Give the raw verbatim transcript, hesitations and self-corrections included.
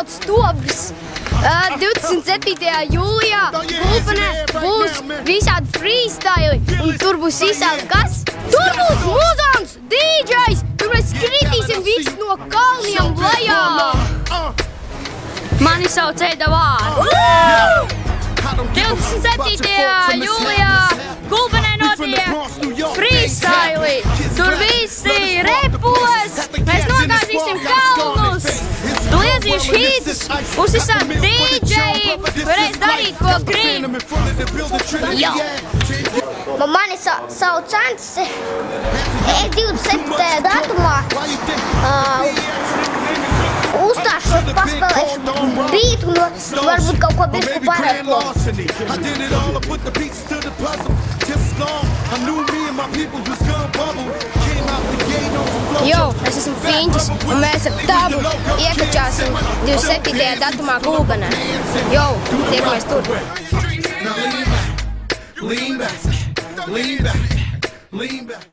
sauc Stobrs. divdesmit septītajā jūlijā Gulbenē būs visādi freestyle, un tur būs visādi kas? Tur būs muzons, dīdžejs, tur mēs skritīsim visu no kalniem lejā. Mani sauc Eida Vāra. divdesmit septītajā jūlijā Gulbenē notiek freestyle. Tur visi repos, mēs nogāzīsim kalnus, liezīšu hītus, būs visādi dīdžeji, varēs darīt, ko grib. Jā. Mani sa sauc Antis. Es divdesmit septītajā datumā uh, uzstāšos, paspēlēšu bītu, un varbūt kaut ko bišku pārēko. Jo, es esmu Fiņķis, un mēs ar tabu iekačāsim divdesmit septītajā datumā Gulbenē. Jo, tiekamies tur. Lean back, lean back, lean back.